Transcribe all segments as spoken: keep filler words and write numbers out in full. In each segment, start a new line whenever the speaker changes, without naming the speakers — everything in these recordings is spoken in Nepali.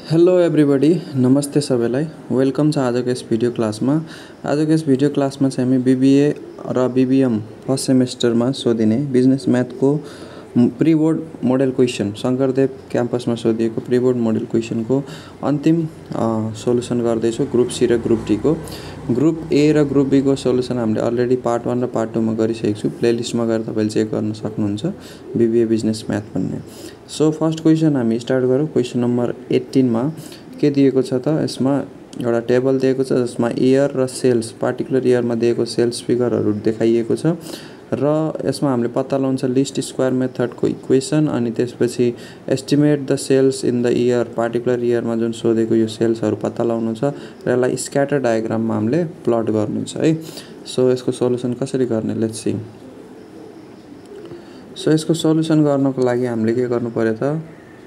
हेलो एभ्रिबडी, नमस्ते सबैलाई। वेलकम छ आजको यस भिडियो क्लासमा। आजको यस भिडियो क्लासमा चाहिँ हामी बीबीए र बीबीएम फर्स्ट सेमेस्टरमा सोधिने बिजनेस म्याथको pre board model question, Shankardev क्याम्पसमा सोधिएको प्री बोर्ड मोडल क्वेसनको अन्तिम सोलुसन गर्दैछु। ग्रुप सी र ग्रुप डी को। ग्रुप ए र ग्रुप बी को सोलुसन हामीले अलरेडी पार्ट वन र पार्ट टू मा गरिसकेको छु। प्लेलिस्टमा गएर तपाईले चेक गर्न सक्नुहुन्छ बीबीए बिजनेस म्याथ भन्ने। सो फर्स्ट क्वेसन हामी स्टार्ट गरौँ। क्वेसन नम्बर एट्टीन मा के दिएको छ त, यसमा एउटा टेबल दिएको छ जसमा इयर र सेल्स, पार्टिकुलर इयरमा दिएको सेल्स फिगरहरू देखाइएको छ र यसमा हामीले पत्ता लगाउन छ लिस्ट स्क्वायर मेथडको इक्वेसन, अनि त्यसपछि estimate the sales in the year, particular इयरमा जुन सोधेको यो सेल्सहरू पत्ता लगाउनु छ र यसलाई स्क्याटर डायग्राममा हामीले प्लट गर्नु छ है। सो यसको सोलुसन कसरी गर्ने, लेट्स सी। सो यसको सोलुसन गर्नको लागि हामीले के गर्नु पर्यो त,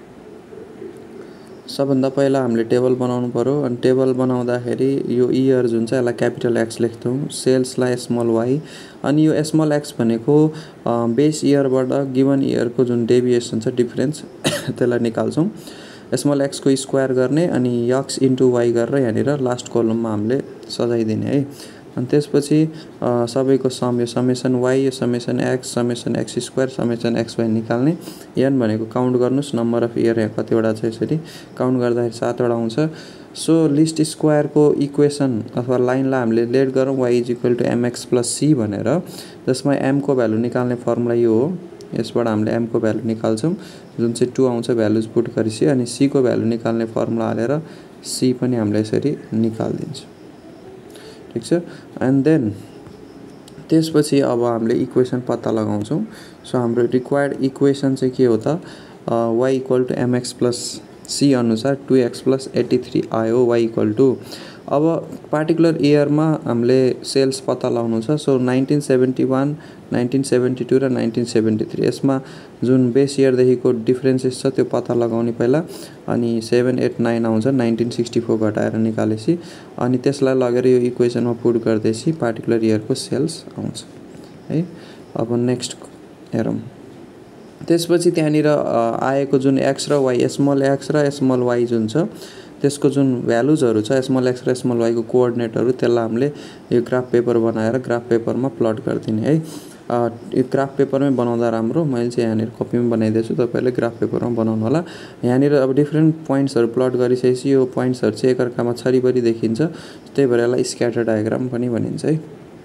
सबभन्दा पहिला हामीले टेबल बनाउनु पर्यो। अनि टेबल बनाउँदाखेरि यो इयर जुन छ यसलाई क्यापिटल एक्स लेख्छौँ, सेल्सलाई स्मल वाई, अनि यो स्मल एक्स भनेको बेस इयरबाट गिवन इयरको जुन डेभिएसन छ डिफरेन्स त्यसलाई निकाल्छौँ। स्मल एक्सको स्क्वायर गर्ने अनि एक्स इन्टु वाई गरेर यहाँनिर लास्ट कलममा हामीले सजाइदिने है। अनि त्यसपछि सबैको सम, यो समेसन वाई, यो summation X, summation X square, summation X Y निकाल्ने। एन भनेको काउन्ट गर्नुहोस्, नम्बर अफ इयर यहाँ कतिवटा छ, यसरी काउन्ट गर्दाखेरि सातवटा आउँछ। सो लिस्ट स्क्वायरको इक्वेसन अथवा लाइनलाई हामीले लेट गरौँ Y is equal to MX plus C भनेर, जसमा एमको भ्यालु निकाल्ने फर्मुला यो हो। यसबाट हामीले एमको भ्यालु निकाल्छौँ जुन चाहिँ टू आउँछ भ्यालुज पुट गरेपछि, अनि सीको भ्यालु निकाल्ने फर्मुला हालेर सी पनि हामीले यसरी निकालिदिन्छौँ, ठिक छ। एन्ड देन त्यसपछि अब हामीले इक्वेसन पत्ता लगाउँछौँ। सो हाम्रो रिक्वायर्ड इक्वेसन चाहिँ के हो त, Y equal to MX plus C अनुसार two X plus eighty three आयो वाई इक्वल टू। अब पार्टिकुलर इयरमा हामीले सेल्स पत्ता लगाउनु छ। So nineteen seventy one, nineteen seventy two र नाइन्टिन सेभेन्टी थ्री, यसमा जुन बेस इयरदेखिको डिफ्रेन्सेस छ त्यो पत्ता लगाउने पहिला। अनि सेभेन एट नाइन आउँछ, नाइन्टिन सिक्सटी फोर घटाएर निकालेपछि अनि त्यसलाई लगेर यो इक्वेसनमा पुट गर्दैछ पार्टिकुलर इयरको सेल्स आउँछ है। अब नेक्स्ट हेरौँ। त्यसपछि त्यहाँनिर आएको जुन एक्स र वाई, स्मल एक्स र स्मल वाई जुन छ त्यसको जुन भ्यालुजहरू छ, स्मल एक्स र स्मल वाईको कोअर्डिनेटहरू, त्यसलाई हामीले यो ग्राफ पेपर बनाएर ग्राफ पेपरमा प्लट गरिदिने है। यो ग्राफ पेपरमै बनाउँदा राम्रो, मैले चाहिँ यहाँनिर कपीमा बनाइदिएछु, तपाईँले ग्राफ पेपरमा बनाउनु होला। यहाँनिर अब डिफ्रेन्ट पोइन्ट्सहरू प्लट गरिसकेपछि यो पोइन्ट्सहरू चाहिँ एकअर्कामा छरिबरी देखिन्छ, त्यही भएर यसलाई स्क्याटर डायग्राम पनि भनिन्छ है।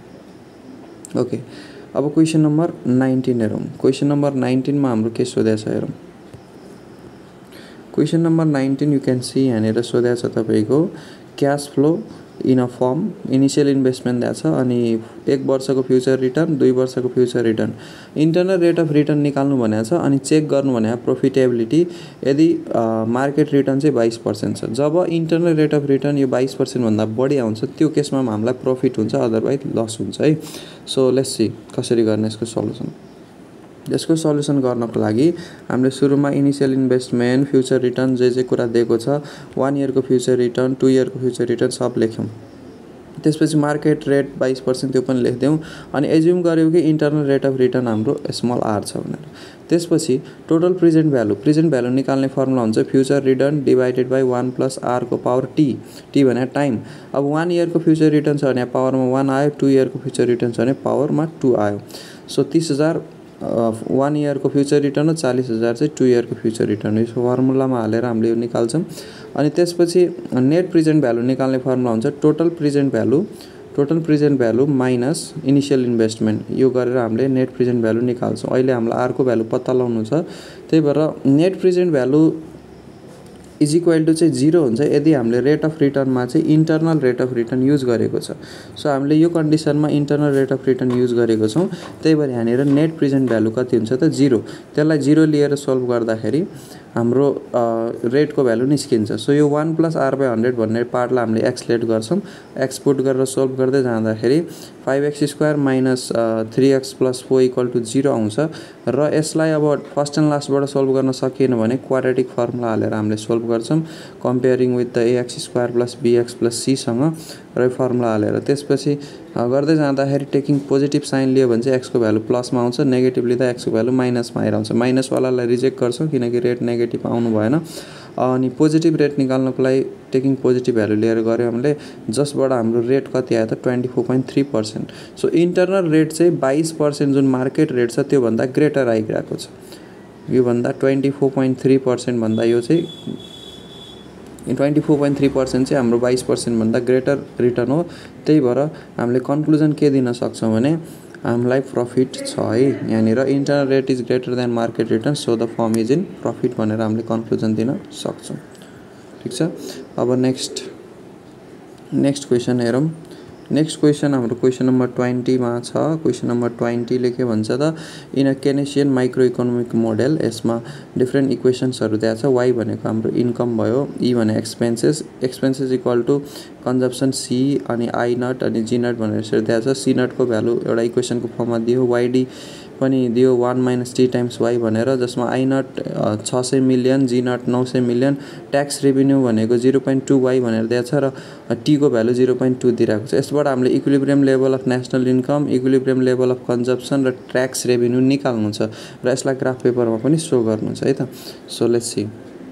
ओके, अब क्वेसन नम्बर नाइन्टिन हेरौँ। क्वेसन नम्बर नाइन्टिनमा हाम्रो के सोधेको छ हेरौँ। Question number nineteen you can see, यहाँनिर सोधेको छ तपाईँको cash flow in a firm, initial investment दिएको छ, अनि एक वर्षको फ्युचर रिटर्न, दुई वर्षको future return, internal rate of return निकाल्नु भनेको छ, अनि चेक गर्नु भनेको प्रोफिटेबिलिटी। यदि मार्केट रिटर्न चाहिँ बाइस पर्सेन्ट छ, जब इन्टरनल रेट अफ रिटर्न यो बाइस पर्सेन्टभन्दा बढी आउँछ त्यो केसमा हामीलाई प्रफिट हुन्छ, अदरवाइज लस हुन्छ है। सो लेट्स सी कसरी गर्ने यसको सल्युसन। यसको सल्युसन गर्नको लागि हामीले सुरुमा इनिसियल इन्भेस्टमेन्ट, फ्युचर रिटर्न जे जे कुरा दिएको छ, वान इयरको फ्युचर रिटर्न, टु इयरको फ्युचर रिटर्न सब लेख्यौँ। त्यसपछि मार्केट रेट बाइस पर्सेन्ट त्यो पनि लेखिदिउँ, अनि एज्युम गऱ्यौँ कि इन्टरनल रेट अफ रिटर्न हाम्रो स्मल आर छ भनेर। त्यसपछि total present value, present value निकाल्ने फर्मुला हुन्छ future return divided by one plus आरको पावर टी, टी भने टाइम। अब वान इयरको फ्युचर रिटर्न छ भने पावरमा वान आयो, टु इयरको फ्युचर रिटर्न छ भने पावरमा टू आयो। सो तिस हजार वान इयरको फ्युचर रिटर्न हो, चालिस हजार चाहिँ टु इयरको फ्युचर रिटर्न हो। यो फर्मुलामा हालेर हामीले यो निकाल्छौँ। अनि त्यसपछि नेट प्रेजेन्ट भ्यालु निकाल्ने फर्मुला हुन्छ total present value, total present value minus initial investment, यो गरेर हामीले नेट प्रेजेन्ट भ्यालु निकाल्छौँ। अहिले हामीलाई आरको भ्यालु पत्ता लगाउनु छ, त्यही भएर net present value is equal to चाहिँ जिरो हुन्छ यदि हामीले रेट अफ रिटर्नमा चाहिँ internal rate of return use गरेको छ। सो हामीले यो कन्डिसनमा internal rate of return use गरेको छौँ, त्यही भएर यहाँनिर नेट प्रेजेन्ट भ्यालु कति हुन्छ त जिरो। त्यसलाई जिरो लिएर सोल्भ गर्दाखेरि हाम्रो रेटको भ्यालु निस्किन्छ। सो यो one plus R by hundred भन्ने पार्टलाई हामीले एक्स लेट गर्छौँ, एक्स पुट गरेर सोल्भ गर्दै जाँदाखेरि five X square minus three X plus four equal to zero आउँछ। र यसलाई अब फर्स्ट एन्ड लास्टबाट सोल्भ गर्न सकिएन भने क्वाड्रेटिक फर्मुला हालेर हामीले सोल्भ गर्छौँ, comparing with the X square plus BX plus सीसँग र फर्मुला हालेर। त्यसपछि गर्दै जाँदाखेरि टेकिङ पोजिटिभ साइन लियो भने चाहिँ एक्सको भ्यालु प्लसमा आउँछ, नेगेटिभ लिँदा एक्सको भ्यालु माइनसमा आइरहन्छ। माइनसवालालाई रिजेक्ट गर्छौँ किनकि रेट नेगेटिभ आउनु भएन। अनि पोजिटिभ रेट निकाल्नको लागि टेकिङ पोजिटिभ भ्यालु लिएर गऱ्यो हामीले, जसबाट हाम्रो रेट कति आयो त twenty four point three percent. So internal rate चाहिँ बाइस पर्सेन्ट जुन मार्केट रेट छ त्योभन्दा ग्रेटर आइरहेको छ। योभन्दा twenty four point three percent भन्दा यो चाहिँ twenty four point three percent चाहिँ हाम्रो बाइस पर्सेन्टभन्दा ग्रेटर रिटर्न हो। त्यही भएर हामीले कन्क्लुजन के दिन सक्छौँ भने हामीलाई प्रफिट छ है, यहाँनिर internal rate is greater than market return so the firm is in profit भनेर हामीले कन्क्लुजन दिन सक्छौँ। ठिक छ। अब नेक्स्ट नेक्स्ट क्वेसन हेरौँ। नेक्स्ट क्वेसन हाम्रो क्वेसन नम्बर ट्वेन्टीमा छ। क्वेसन नम्बर ट्वेन्टीले के भन्छ त, in a Keynesian micro economic model, यसमा डिफ्रेन्ट इक्वेसन्सहरू दिएको छ। वाइ भनेको हाम्रो इन्कम भयो, ई भने expenses, expenses equal to consumption C, अनि आई नट अनि जी नट भनेर यसरी दिएको छ। सी नटको भ्यालु एउटा इक्वेसनको फर्ममा दियो, वाइडी पनि दियो one minus T times Y भनेर, जसमा आई नट छ सय मिलियन, जी नट नौ सय मिलियन, ट्याक्स रेभिन्यू भनेको जिरो पोइन्ट टू वाई भनेर दिएको छ र टीको भ्यालु जिरो पोइन्ट टू दिइरहेको छ। यसबाट हामीले equilibrium level of national income, equilibrium level of consumption र ट्याक्स रेभिन्यू निकाल्नु छ र यसलाई ग्राफ पेपरमा पनि सो गर्नु छ है त। So let's see.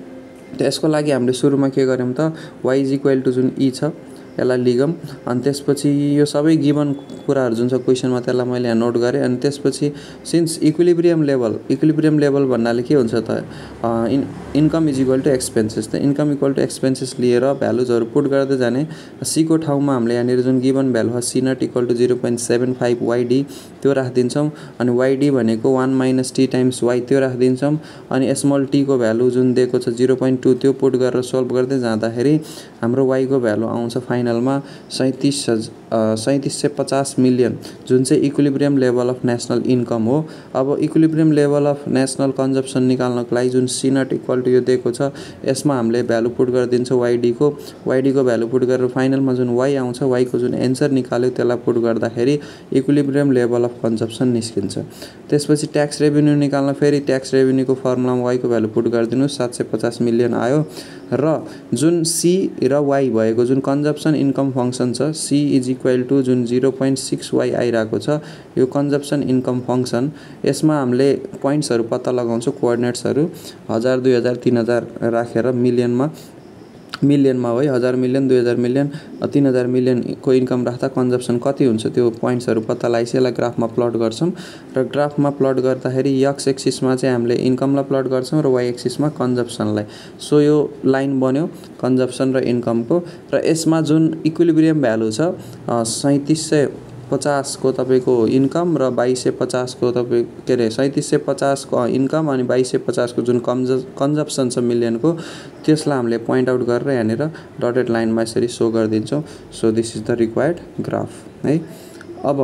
त्यसको लागि हामीले सुरुमा के गर्यौँ त, वाइ इज इक्वल टु जुन ई छ यसलाई लिगौँ, अनि त्यसपछि यो सबै गिभन कुराहरू जुन छ क्वेसनमा त्यसलाई मैले यहाँ नोट गरेँ। अनि त्यसपछि since equilibrium level, equilibrium level भन्नाले के हुन्छ त, in income is equal to expenses, त इन्कम इक्वल टु एक्सपेन्सेस लिएर भ्यालुजहरू पुट गर्दै जाने। सीको ठाउँमा हामीले यहाँनिर जुन गिभन भ्यालु छ C naught equal to zero point seven five Y D त्यो राखिदिन्छौँ, अनि वाइडी भनेको one minus T times Y त्यो राखिदिन्छौँ, अनि स्मल टीको भ्यालु जुन दिएको छ जिरो पोइन्ट टू त्यो पुट गरेर सोल्भ गर्दै जाँदाखेरि हाम्रो वाईको भ्यालु आउँछ फाइनलमा सैँतिस हज सैँतिस सय पचास मिलियन, जुन चाहिँ equilibrium level of national income हो। अब equilibrium level of national consumption निकाल्नको लागि जुन सी नट इक्वल टु यो दिएको छ यसमा हामीले भ्यालु पुट गरिदिन्छौँ वाइडीको, वाइडीको भ्यालु पुट गरेर फाइनलमा जुन वाई आउँछ वाईको जुन एन्सर निकाल्यो त्यसलाई पुट गर्दाखेरि इक्विलिब्रियम लेभल अफ कन्जप्सन निस्किन्छ। त्यसपछि ट्याक्स रेभिन्यू निकाल्न फेरि ट्याक्स रेभिन्यूको फर्मुलामा वाईको भ्यालु पुट गरिदिनु, सात सय पचास मिलियन आयो। र जुन सी र वाई भएको जुन कन्जप्सन इन्कम फङ्सन छ सी इज इक्वल टु जुन जिरो पोइन्ट सिक्स वाई आइरहेको छ यो कन्जप्सन इन्कम फङ्सन, यसमा हामीले पोइन्ट्सहरू पत्ता लगाउँछौँ, कोअर्डिनेट्सहरू हजार दुई हजार तिन हजार राखेर मिलियनमा मिलियनमा है, हजार मिलियन दुई हजार मिलियन तिन हजार मिलियनको इन्कम राख्दा कन्जप्सन कति हुन्छ त्यो पोइन्ट्सहरू पत्ता लगाइसकेर यसलाई ग्राफमा प्लट गर्छौँ। र ग्राफमा प्लट गर्दाखेरि एक्स एक्सिसमा चाहिँ हामीले इन्कमलाई प्लट गर्छौँ र वाई एक्सिसमा कन्जप्सनलाई। सो यो लाइन बन्यो कन्जप्सन र इन्कमको। र यसमा जुन इक्विलिब्रियम भ्यालु छ सैँतिस सय पचासको तपाईँको इन्कम र बाइस सय पचासको तपाईँ के अरे सैँतिस सय पचासको इन्कम अनि बाइस सय पचासको जुन कन्ज कन्जप्सन छ मिलियनको त्यसलाई हामीले पोइन्ट आउट गरेर यहाँनिर डटेड लाइनमा यसरी सो गरिदिन्छौँ। So this is the required graph है। अब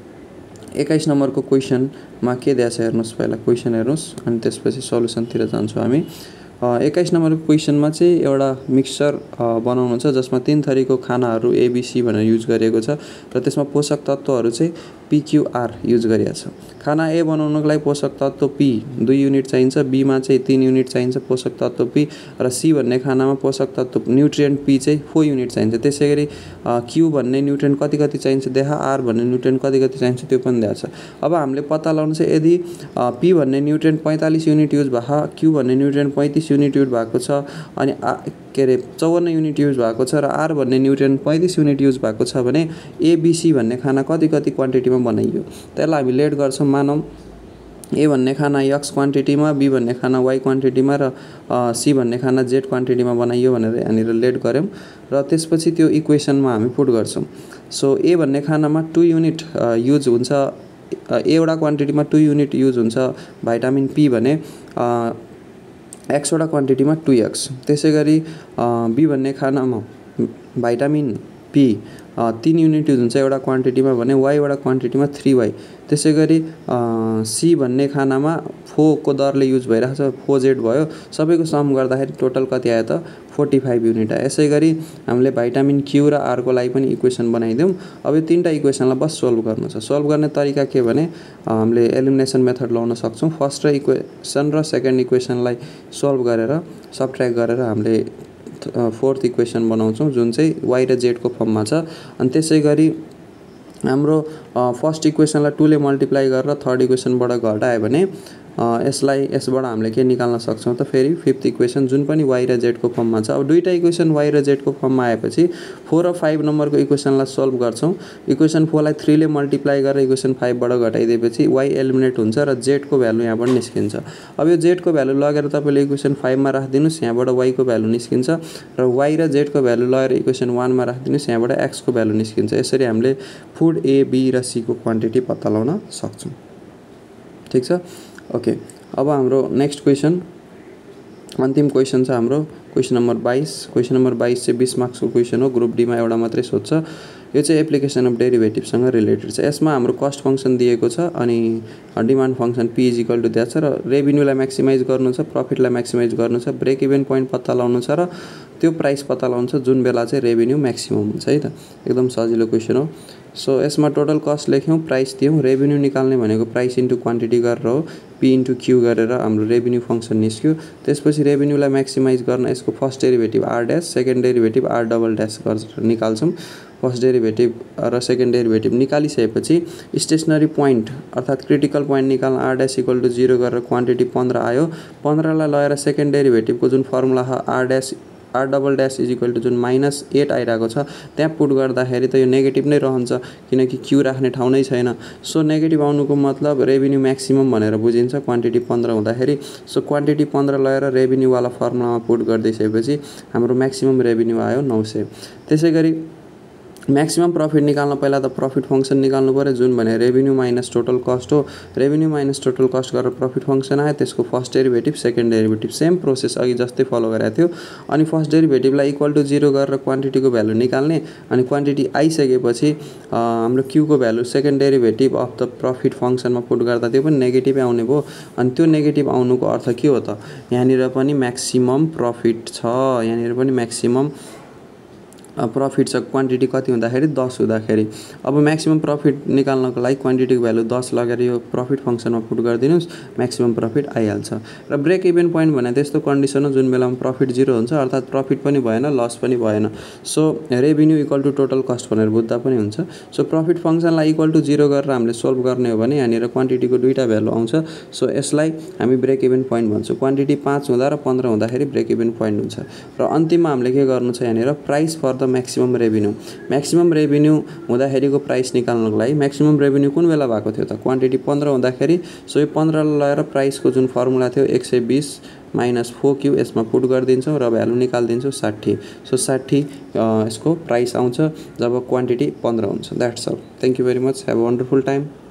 एक्काइस नम्बरको क्वेसनमा के दिएको छ हेर्नुहोस्, पहिला क्वेसन हेर्नुहोस् अनि त्यसपछि सल्युसनतिर जान्छौँ हामी। एक्काइस नम्बरको क्वेसनमा चाहिँ एउटा मिक्सचर बनाउनु छ जसमा तीन थरीको खानाहरू एबिसी भनेर युज गरिएको छ र त्यसमा पोषक तत्त्वहरू चाहिँ पिक्युआर युज गरिएको छ। खाना ए बनाउनको लागि पोषक तत्त्व पी दुई युनिट चाहिन्छ, बीमा चाहिँ तीन युनिट चाहिन्छ पोषक तत्त्व पी, र सी भन्ने खानामा पोषक तत्त्व न्युट्रिएन्ट पी चाहिँ फोर युनिट चाहिन्छ। त्यसै गरी क्यू भन्ने न्युट्रिएन्ट कति कति चाहिन्छ देखा, आर भन्ने न्युट्रिएन्ट कति कति चाहिन्छ त्यो पनि दिएको छ। अब हामीले पत्ता लगाउनु चाहिँ यदि पी भन्ने न्युट्रिएन्ट पैँतालिस युनिट युज भएको, क्यू भन्ने न्युट्रिएन्ट पैँतिस युनिट युज भएको छ अनि के अरे चौवन्न युनिट युज भएको छ र आर भन्ने न्युट्रिएन्ट पैँतिस युनिट युज भएको छ भने एबिसी भन्ने खाना कति कति क्वान्टिटीमा बनाइयो त्यसलाई हामी लेट गर्छौँ। मानौँ ए भन्ने खाना एक्स क्वान्टिटीमा, बी भन्ने खाना वाई क्वान्टिटीमा र सी भन्ने खाना जेड क्वान्टिटीमा बनाइयो भनेर यहाँनिर लेट गऱ्यौँ र त्यसपछि त्यो इक्वेसनमा हामी पुट गर्छौँ। सो ए भन्ने खानामा टू युनिट युज हुन्छ, एउटा क्वान्टिटीमा टू युनिट युज हुन्छ भाइटामिन पी भने एक्सवटा क्वान्टिटीमा टू एक्स। त्यसै गरी बी भन्ने खानामा भाइटामिन पी तीन युनिट युज हुन्छ एउटा क्वान्टिटीमा भने वाईवटा क्वान्टिटीमा थ्री वाई। त्यसै गरी सी भन्ने खानामा फोरको दरले युज भइरहेको छ, फोर जेड भयो, सबैको सम गर्दाखेरि टोटल कति आयो त फोर्टी फाइभ युनिट आयो। यसै गरी हामीले भाइटामिन क्यू र आरको लागि पनि इक्वेसन बनाइदिउँ। अब यो तिनवटा इक्वेसनलाई बस सोल्भ गर्नु छ। सोल्भ गर्ने तरिका के भने हामीले एलिमिनेसन मेथड लाउन सक्छौँ। फर्स्ट र इक्वेसन र सेकेन्ड इक्वेसनलाई सोल्भ गरेर सबट्र्याक्ट गरेर हामीले फोर्थ इक्वेसन बनाउँछौँ जुन चाहिँ वाई र जेडको फर्ममा छ। अनि त्यसै गरी हाम्रो फर्स्ट इक्वेसनलाई टूले मल्टिप्लाई गरेर थर्ड इक्वेसनबाट घटायो भने यसलाई यसबाट हामीले के निकाल्न सक्छौँ त फेरि फिफ्थ इक्वेसन जुन पनि y र z को फर्ममा छ। अब दुईटा इक्वेसन y र z को फर्ममा आएपछि फोर र फाइभ नम्बरको इक्वेसनलाई सल्भ गर्छौँ। इक्वेसन फोर लाई थ्री ले मल्टिप्लाई गरेर इक्वेसन फाइभ बाट घटाइदिएपछि y एलिमिनेट हुन्छ र z को भ्यालु यहाँबाट निस्किन्छ। अब यो z को भ्यालु लगेर तपाईले इक्वेसन फाइभ मा राखिदिनुस्, यहाँबाट y को भ्यालु निस्किन्छ र y र z को भ्यालु लगेर इक्वेसन वन मा राखिदिनुस्, यहाँबाट x को भ्यालु निस्किन्छ। यसरी हामीले फुड A B र C को क्वान्टिटी पत्ता लगाउन सक्छौँ। ठीक छ। ओके, अब हाम्रो नेक्स्ट क्वेसन अन्तिम क्वेसन छ हाम्रो क्वेसन नम्बर बाइस। क्वेसन नम्बर बाइस चाहिँ बीस मार्क्स को क्वेसन हो। ग्रुप डी मा एउटा मात्रै सोध्छ। यो चाहिँ एप्लिकेसन अफ डेरिभेटिभ सँग रिलेटेड छ। यसमा हाम्रो कस्ट फंक्सन दिएको छ अनि demand function p is equal to दिएको छ र रेभिन्यूलाई म्याक्सिमाइज गर्नु छ, प्रफिटलाई म्याक्सिमाइज गर्नु छ, ब्रेक इभन पोइन्ट पत्ता लगाउनु छ र त्यो प्राइस पत्ता लगाउनु छ जुन बेला चाहिँ रेभिन्यू म्याक्सिमम हुन्छ है त। एकदम सजिलो क्वेसन हो। सो यसमा टोटल कस्ट लेख्यौं, प्राइस दियौं, रेभिन्यू निकाल्ने भनेको प्राइस इन्टु क्वान्टिटी गरेर हो, p इन्टु q गरेर हाम्रो रेभिन्यू फंक्सन निस्क्यो। त्यसपछि रेभिन्यूलाई म्याक्सिमाइज गर्न यसको first derivative r dash, second derivative r double dash गरेर निकाल्छौं। फर्स्ट डेरिभेटिभ र सेकेन्ड डेरिभेटिभ निकालिसकेपछि स्टेशनरी पोइन्ट अर्थात क्रिटिकल पोइन्ट निकाल्न r dash equal to zero गरेर क्वान्टिटी पन्ध्र आयो। पन्ध्र लाई लगेर सेकेन्ड डेरिभेटिभको जुन फर्मुला छ r dash r double dash is equal to जुन माइनस एट आइरहेको छ त्यहाँ पुट गर्दाखेरि त यो नेगेटिभ नै रहन्छ किनकि q राख्ने ठाउँ नै छैन। सो नेगेटिभ आउनुको मतलब रेभिन्यू म्याक्सिमम भनेर बुझिन्छ क्वान्टिटी पन्ध्र हुँदाखेरि। सो क्वान्टिटी पन्ध्र लगेर रेभिन्यू वाला फर्मुलामा पुट गर्दिसकेपछि हाम्रो म्याक्सिमम रेभिन्यू आयो नौ सय। त्यसैगरी म्याक्सिमम प्रफिट निकाल्न पहिला त प्रफिट फंक्सन निकाल्नु पर्यो जुन भने रेभिन्यू माइनस टोटल कस्ट हो। रेभिन्यू माइनस टोटल कस्ट गरेर प्रफिट फंक्सन आयो, त्यसको first derivative second derivative same process अघि जस्तै फलो गरेको थियो। अनि फर्स्ट डेरिभेटिभलाई इक्वल टु जीरो गरेर क्वान्टिटीको भ्यालु निकाल्ने अनि क्वान्टिटी आइसकेपछि हाम्रो q को value second derivative of the profit फंक्सनमा पुट गर्दा त्यो पनि नेगेटिभ आउने भयो। अनि त्यो नेगेटिभ आउनुको अर्थ के हो त, यहाँनिर पनि म्याक्सिमम प्रफिट छ, यहाँनिर पनि म्याक्सिमम प्रफिट छ। क्वान्टिटी कति हुँदाखेरि दस हुँदाखेरि अब म्याक्सिमम प्रफिट निकाल्नको लागि क्वान्टिटीको भ्यालु दस लगेर यो प्रफिट फंक्सनमा पुट गरिदिनुस्, म्याक्सिमम प्रफिट आइहाल्छ। र ब्रेक इभन पोइन्ट भने त्यस्तो कन्डिसन हो जुन बेलामा प्रफिट जीरो हुन्छ अर्थात प्रफिट पनि भएन लस पनि भएन। So revenue equal to total cost भनेर बुझ्दा पनि हुन्छ। सो प्रफिट फंक्सनलाई इक्वल टु जीरो गरेर हामीले सोल्भ गर्ने हो भने यहाँनिर क्वान्टिटीको दुईटा भ्यालु आउँछ। सो यसलाई हामी ब्रेक इभन पोइन्ट भन्छौँ। क्वान्टिटी पाँच हुँदा र पन्ध्र हुँदाखेरि ब्रेक इभन पोइन्ट हुन्छ। र अन्तिममा हामीले के गर्नु छ यहाँनिर price for the maximum revenue. Maximum revenue हुँदाखेरिको प्राइस निकाल्नको लागि म्याक्सिमम रेभिन्यू कुन बेला भएको थियो त, क्वान्टिटी पन्ध्र हुँदाखेरि। सो यो पन्ध्र लगाएर प्राइसको जुन फर्मुला थियो एक सय बीस माइनस फोर क्यू यसमा पुट गरिदिन्छौँ र भ्यालु निकालिदिन्छौँ साठी। सो साठी यसको प्राइस आउँछ जब क्वान्टिटी पन्ध्र हुन्छ। That's all. Thank you very much. Have a wonderful time.